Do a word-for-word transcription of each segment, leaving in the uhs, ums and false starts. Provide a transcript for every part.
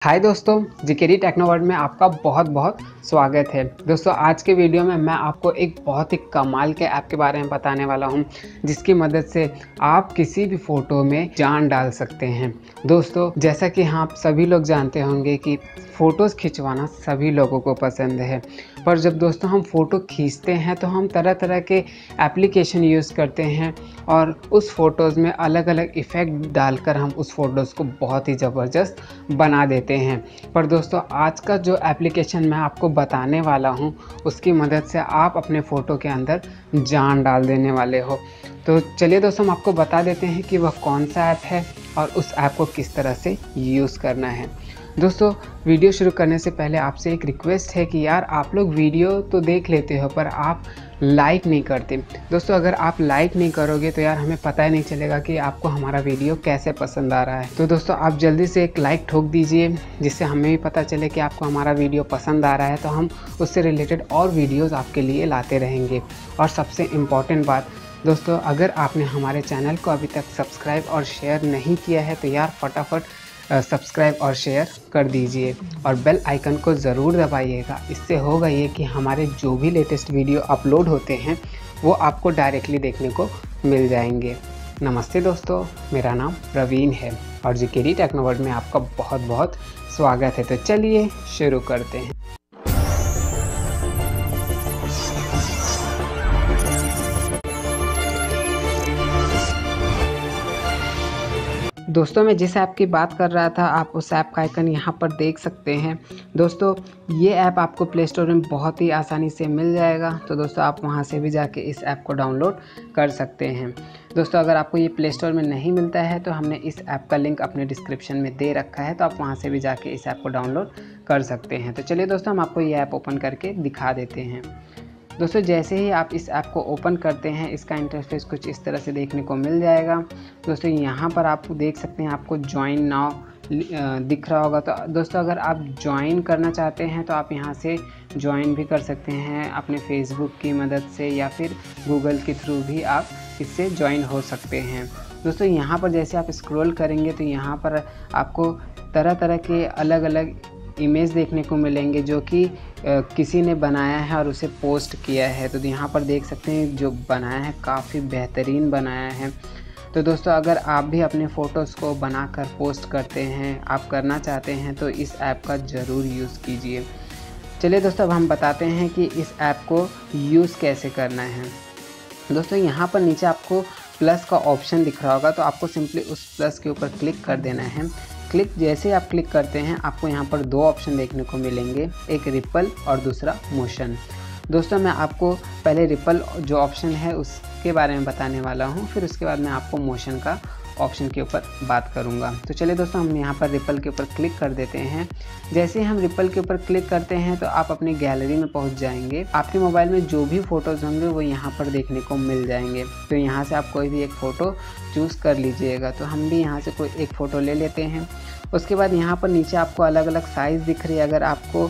हाय दोस्तों, GKD techno world में आपका बहुत बहुत स्वागत है। दोस्तों आज के वीडियो में मैं आपको एक बहुत ही कमाल के ऐप के बारे में बताने वाला हूं, जिसकी मदद से आप किसी भी फ़ोटो में जान डाल सकते हैं। दोस्तों जैसा कि आप सभी लोग जानते होंगे कि फ़ोटोज़ खिंचवाना सभी लोगों को पसंद है, पर जब दोस्तों हम फ़ोटो खींचते हैं तो हम तरह तरह के एप्लीकेशन यूज़ करते हैं और उस फ़ोटोज़ में अलग अलग इफ़ेक्ट डालकर हम उस फ़ोटोज़ को बहुत ही ज़बरदस्त बना देते हैं। पर दोस्तों आज का जो एप्लीकेशन मैं आपको बताने वाला हूं, उसकी मदद से आप अपने फ़ोटो के अंदर जान डाल देने वाले हो। तो चलिए दोस्तों हम आपको बता देते हैं कि वह कौन सा ऐप है और उस ऐप को किस तरह से यूज़ करना है। दोस्तों वीडियो शुरू करने से पहले आपसे एक रिक्वेस्ट है कि यार आप लोग वीडियो तो देख लेते हो पर आप लाइक नहीं करते। दोस्तों अगर आप लाइक नहीं करोगे तो यार हमें पता ही नहीं चलेगा कि आपको हमारा वीडियो कैसे पसंद आ रहा है। तो दोस्तों आप जल्दी से एक लाइक ठोक दीजिए, जिससे हमें भी पता चले कि आपको हमारा वीडियो पसंद आ रहा है, तो हम उससे रिलेटेड और वीडियोज़ आपके लिए लाते रहेंगे। और सबसे इम्पॉर्टेंट बात दोस्तों, अगर आपने हमारे चैनल को अभी तक सब्सक्राइब और शेयर नहीं किया है तो यार फटाफट सब्सक्राइब और शेयर कर दीजिए और बेल आइकन को ज़रूर दबाइएगा। इससे होगा ये कि हमारे जो भी लेटेस्ट वीडियो अपलोड होते हैं वो आपको डायरेक्टली देखने को मिल जाएंगे। नमस्ते दोस्तों, मेरा नाम प्रवीण है और जीकेडी टेक्नो वर्ल्ड में आपका बहुत बहुत स्वागत है। तो चलिए शुरू करते हैं। दोस्तों मैं जिस ऐप की बात कर रहा था, आप उस ऐप का आइकन यहाँ पर देख सकते हैं। दोस्तों ये ऐप आपको प्ले स्टोर में बहुत ही आसानी से मिल जाएगा, तो दोस्तों आप वहाँ से भी जाके इस ऐप को डाउनलोड कर सकते हैं। दोस्तों अगर आपको ये प्ले स्टोर में नहीं मिलता है तो हमने इस ऐप का लिंक अपने डिस्क्रिप्शन में दे रखा है, तो आप वहाँ से भी जाके इस ऐप को डाउनलोड कर सकते हैं। तो चलिए दोस्तों हम आपको ये ऐप ओपन करके दिखा देते हैं। दोस्तों जैसे ही आप इस ऐप को ओपन करते हैं, इसका इंटरफेस कुछ इस तरह से देखने को मिल जाएगा। दोस्तों यहाँ पर आप देख सकते हैं, आपको ज्वाइन नाउ दिख रहा होगा। तो दोस्तों अगर आप ज्वाइन करना चाहते हैं तो आप यहाँ से ज्वाइन भी कर सकते हैं अपने फेसबुक की मदद से, या फिर गूगल के थ्रू भी आप इससे ज्वाइन हो सकते हैं। दोस्तों यहाँ पर जैसे आप स्क्रॉल करेंगे तो यहाँ पर आपको तरह तरह के अलग अलग इमेज देखने को मिलेंगे जो कि किसी ने बनाया है और उसे पोस्ट किया है। तो यहाँ पर देख सकते हैं जो बनाया है काफ़ी बेहतरीन बनाया है। तो दोस्तों अगर आप भी अपने फ़ोटोज़ को बनाकर पोस्ट करते हैं, आप करना चाहते हैं, तो इस ऐप का ज़रूर यूज़ कीजिए। चलिए दोस्तों अब हम बताते हैं कि इस ऐप को यूज़ कैसे करना है। दोस्तों यहाँ पर नीचे आपको प्लस का ऑप्शन दिख रहा होगा, तो आपको सिंपली उस प्लस के ऊपर क्लिक कर देना है। क्लिक जैसे आप क्लिक करते हैं आपको यहाँ पर दो ऑप्शन देखने को मिलेंगे, एक रिपल और दूसरा मोशन। दोस्तों मैं आपको पहले रिपल जो ऑप्शन है उसके बारे में बताने वाला हूँ, फिर उसके बाद मैं आपको मोशन का ऑप्शन के ऊपर बात करूँगा। तो चलिए दोस्तों हम यहाँ पर रिपल के ऊपर क्लिक कर देते हैं। जैसे ही हम रिपल के ऊपर क्लिक करते हैं तो आप अपनी गैलरी में पहुँच जाएंगे। आपके मोबाइल में जो भी फ़ोटोज़ होंगे वो यहाँ पर देखने को मिल जाएंगे। तो यहाँ से आप कोई भी एक फ़ोटो चूज़ कर लीजिएगा। तो हम भी यहाँ से कोई एक फ़ोटो ले लेते हैं। उसके बाद यहाँ पर नीचे आपको अलग अलग साइज़ दिख रही है। अगर आपको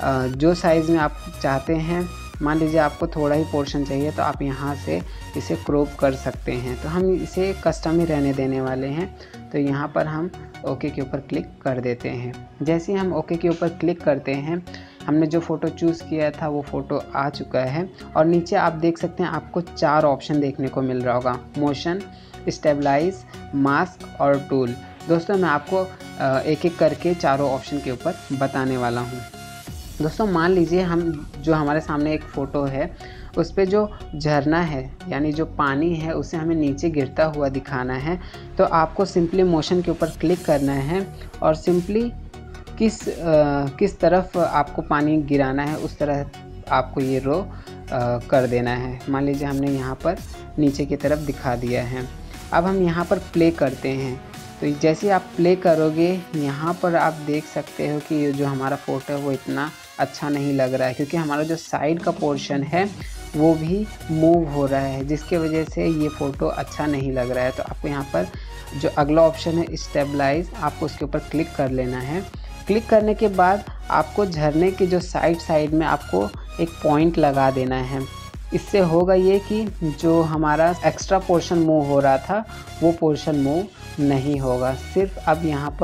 जो साइज़ में आप चाहते हैं, मान लीजिए आपको थोड़ा ही पोर्शन चाहिए, तो आप यहाँ से इसे क्रॉप कर सकते हैं। तो हम इसे कस्टम ही रहने देने वाले हैं। तो यहाँ पर हम ओके के ऊपर क्लिक कर देते हैं। जैसे ही हम ओके के ऊपर क्लिक करते हैं, हमने जो फ़ोटो चूज़ किया था वो फ़ोटो आ चुका है। और नीचे आप देख सकते हैं आपको चार ऑप्शन देखने को मिल रहा होगा, मोशन, स्टेबलाइज, मास्क और टूल। दोस्तों मैं आपको एक एक करके चारों ऑप्शन के ऊपर बताने वाला हूँ। दोस्तों मान लीजिए हम जो हमारे सामने एक फ़ोटो है उस पे जो झरना है यानी जो पानी है उसे हमें नीचे गिरता हुआ दिखाना है। तो आपको सिंपली मोशन के ऊपर क्लिक करना है और सिंपली किस आ, किस तरफ आपको पानी गिराना है उस तरह आपको ये रो आ, कर देना है। मान लीजिए हमने यहाँ पर नीचे की तरफ दिखा दिया है। अब हम यहाँ पर प्ले करते हैं। तो जैसे आप प्ले करोगे यहाँ पर आप देख सकते हो कि ये जो हमारा फ़ोटो है वो इतना अच्छा नहीं लग रहा है, क्योंकि हमारा जो साइड का पोर्शन है वो भी मूव हो रहा है, जिसके वजह से ये फ़ोटो अच्छा नहीं लग रहा है। तो आपको यहाँ पर जो अगला ऑप्शन है स्टेबलाइज, आपको उसके ऊपर क्लिक कर लेना है। क्लिक करने के बाद आपको झरने की जो साइड साइड में आपको एक पॉइंट लगा देना है। इससे होगा ये कि जो हमारा एक्स्ट्रा पोर्शन मूव हो रहा था वो पोर्शन मूव नहीं होगा। सिर्फ अब यहाँ पर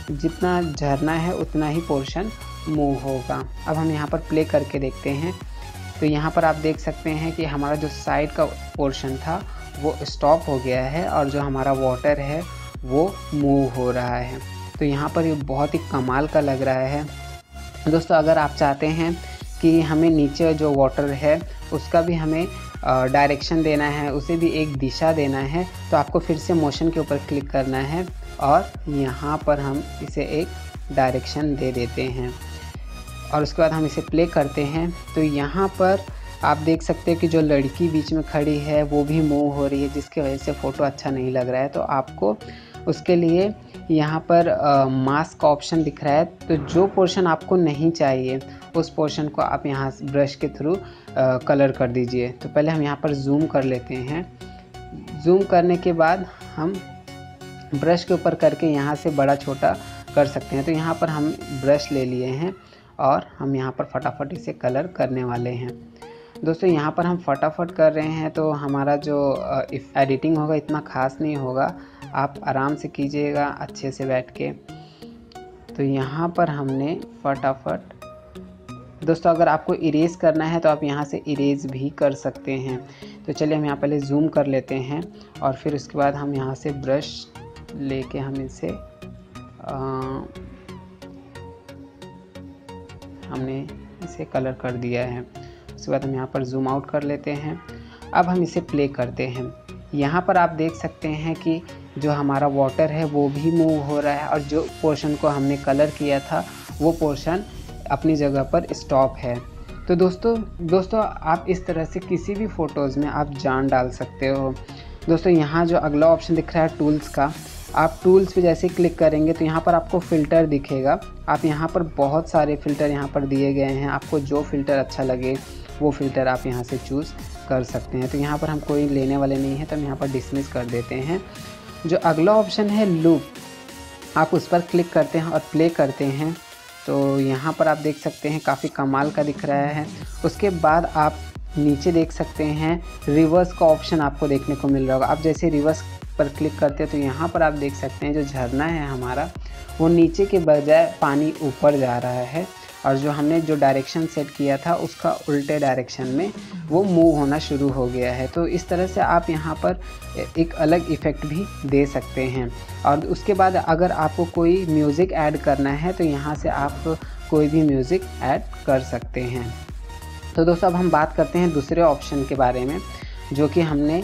जितना झरना है उतना ही पोर्शन मूव होगा। अब हम यहाँ पर प्ले करके देखते हैं। तो यहाँ पर आप देख सकते हैं कि हमारा जो साइड का पोर्शन था वो स्टॉप हो गया है और जो हमारा वाटर है वो मूव हो रहा है। तो यहाँ पर ये बहुत ही कमाल का लग रहा है। दोस्तों अगर आप चाहते हैं कि हमें नीचे जो वाटर है उसका भी हमें डायरेक्शन देना है, उसे भी एक दिशा देना है, तो आपको फिर से मोशन के ऊपर क्लिक करना है और यहाँ पर हम इसे एक डायरेक्शन दे देते हैं और उसके बाद हम इसे प्ले करते हैं। तो यहाँ पर आप देख सकते हैं कि जो लड़की बीच में खड़ी है वो भी मूव हो रही है, जिसकी वजह से फ़ोटो अच्छा नहीं लग रहा है। तो आपको उसके लिए यहाँ पर मास्क का ऑप्शन दिख रहा है, तो जो पोर्शन आपको नहीं चाहिए उस पोर्शन को आप यहाँ ब्रश के थ्रू कलर कर दीजिए। तो पहले हम यहाँ पर जूम कर लेते हैं। जूम करने के बाद हम ब्रश के ऊपर करके यहाँ से बड़ा छोटा कर सकते हैं। तो यहाँ पर हम ब्रश ले लिए हैं और हम यहाँ पर फटाफट इसे कलर करने वाले हैं। दोस्तों यहाँ पर हम फटाफट कर रहे हैं तो हमारा जो एडिटिंग होगा इतना ख़ास नहीं होगा, आप आराम से कीजिएगा अच्छे से बैठ के। तो यहाँ पर हमने फटाफट, दोस्तों अगर आपको इरेज करना है तो आप यहाँ से इरेज भी कर सकते हैं। तो चलिए हम यहाँ पहले जूम कर लेते हैं और फिर उसके बाद हम यहाँ से ब्रश लेके हम इसे आ, हमने इसे कलर कर दिया है। उसके बाद हम यहाँ पर जूम आउट कर लेते हैं। अब हम इसे प्ले करते हैं। यहाँ पर आप देख सकते हैं कि जो हमारा वाटर है वो भी मूव हो रहा है और जो पोर्शन को हमने कलर किया था वो पोर्शन अपनी जगह पर स्टॉप है। तो दोस्तों दोस्तों आप इस तरह से किसी भी फ़ोटोज़ में आप जान डाल सकते हो। दोस्तों यहाँ जो अगला ऑप्शन दिख रहा है टूल्स का, आप टूल्स पे जैसे क्लिक करेंगे तो यहाँ पर आपको फ़िल्टर दिखेगा। आप यहाँ पर बहुत सारे फ़िल्टर यहाँ पर दिए गए हैं, आपको जो फ़िल्टर अच्छा लगे वो फ़िल्टर आप यहाँ से चूज़ कर सकते हैं। तो यहाँ पर हम कोई लेने वाले नहीं हैं तो हम यहाँ पर डिसमिस कर देते हैं। जो अगला ऑप्शन है लूप, आप उस पर क्लिक करते हैं और प्ले करते हैं। तो यहाँ पर आप देख सकते हैं काफ़ी कमाल का दिख रहा है। उसके बाद आप नीचे देख सकते हैं रिवर्स का ऑप्शन आपको देखने को मिल रहा होगा। आप जैसे रिवर्स पर क्लिक करते हैं तो यहाँ पर आप देख सकते हैं जो झरना है हमारा वो नीचे के बजाय पानी ऊपर जा रहा है और जो हमने जो डायरेक्शन सेट किया था उसका उल्टे डायरेक्शन में वो मूव होना शुरू हो गया है। तो इस तरह से आप यहाँ पर एक अलग इफ़ेक्ट भी दे सकते हैं। और उसके बाद अगर आपको कोई म्यूज़िक ऐड करना है तो यहाँ से आप कोई भी म्यूज़िक ऐड कर सकते हैं। तो दोस्तों अब हम बात करते हैं दूसरे ऑप्शन के बारे में, जो कि हमने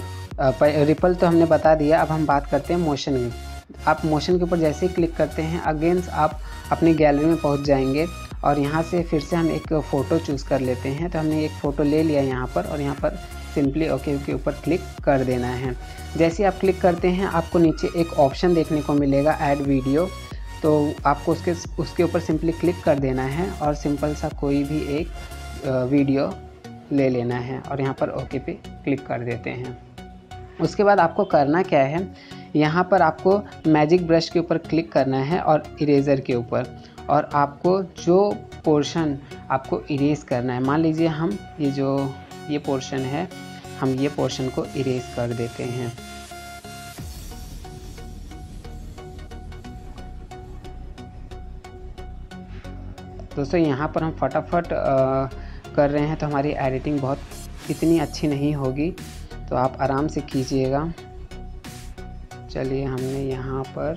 रिपल तो हमने बता दिया। अब हम बात करते हैं मोशन की। आप मोशन के ऊपर जैसे ही क्लिक करते हैं अगेंस्ट आप अपनी गैलरी में पहुंच जाएंगे और यहाँ से फिर से हम एक फ़ोटो चूज़ कर लेते हैं। तो हमने एक फ़ोटो ले लिया यहाँ पर और यहाँ पर सिंपली ओके के ऊपर क्लिक कर देना है। जैसे आप क्लिक करते हैं आपको नीचे एक ऑप्शन देखने को मिलेगा ऐड वीडियो, तो आपको उसके उसके ऊपर सिंपली क्लिक कर देना है और सिंपल सा कोई भी एक वीडियो ले लेना है और यहाँ पर ओके पे क्लिक कर देते हैं। उसके बाद आपको करना क्या है, यहाँ पर आपको मैजिक ब्रश के ऊपर क्लिक करना है और इरेज़र के ऊपर, और आपको जो पोर्शन आपको इरेज़ करना है, मान लीजिए हम ये जो ये पोर्शन है हम ये पोर्शन को इरेज़ कर देते हैं। दोस्तों यहाँ पर हम फटाफट कर रहे हैं तो हमारी एडिटिंग बहुत इतनी अच्छी नहीं होगी, तो आप आराम से कीजिएगा। चलिए हमने यहाँ पर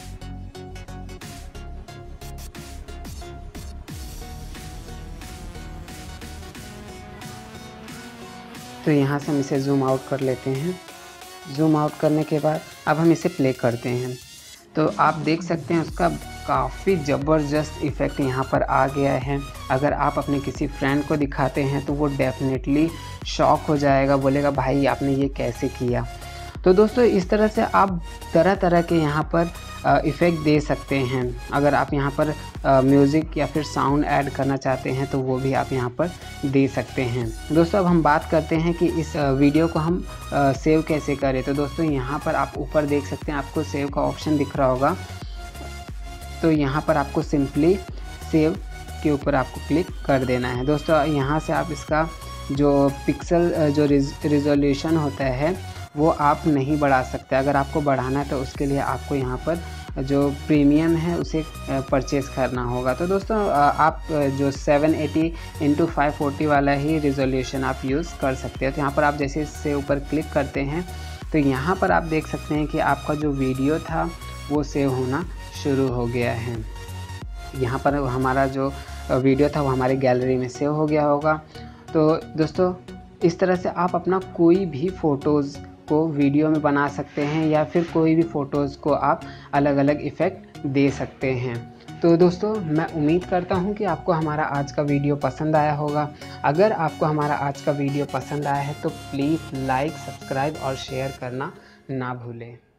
तो यहाँ से हम इसे जूम आउट कर लेते हैं। जूम आउट करने के बाद अब हम इसे प्ले करते हैं तो आप देख सकते हैं उसका काफ़ी ज़बरदस्त इफ़ेक्ट यहाँ पर आ गया है। अगर आप अपने किसी फ्रेंड को दिखाते हैं तो वो डेफिनेटली शॉक हो जाएगा, बोलेगा भाई आपने ये कैसे किया। तो दोस्तों इस तरह से आप तरह तरह के यहाँ पर इफ़ेक्ट दे सकते हैं। अगर आप यहाँ पर म्यूज़िक या फिर साउंड ऐड करना चाहते हैं तो वो भी आप यहाँ पर दे सकते हैं। दोस्तों अब हम बात करते हैं कि इस वीडियो को हम सेव कैसे करें। तो दोस्तों यहाँ पर आप ऊपर देख सकते हैं आपको सेव का ऑप्शन दिख रहा होगा, तो यहाँ पर आपको सिंपली सेव के ऊपर आपको क्लिक कर देना है। दोस्तों यहाँ से आप इसका जो पिक्सल जो रिजोल्यूशन होता है वो आप नहीं बढ़ा सकते। अगर आपको बढ़ाना है तो उसके लिए आपको यहाँ पर जो प्रीमियम है उसे परचेज़ करना होगा। तो दोस्तों आप जो seven eighty into five forty वाला ही रिजोल्यूशन आप यूज़ कर सकते हैं। तो यहाँ पर आप जैसे इससे ऊपर क्लिक करते हैं तो यहाँ पर आप देख सकते हैं कि आपका जो वीडियो था वो सेव होना शुरू हो गया है। यहाँ पर हमारा जो वीडियो था वो हमारी गैलरी में सेव हो गया होगा। तो दोस्तों इस तरह से आप अपना कोई भी फ़ोटोज़ को वीडियो में बना सकते हैं या फिर कोई भी फ़ोटोज़ को आप अलग अलग इफ़ेक्ट दे सकते हैं। तो दोस्तों मैं उम्मीद करता हूँ कि आपको हमारा आज का वीडियो पसंद आया होगा। अगर आपको हमारा आज का वीडियो पसंद आया है तो प्लीज़ लाइक, सब्सक्राइब और शेयर करना ना भूलें।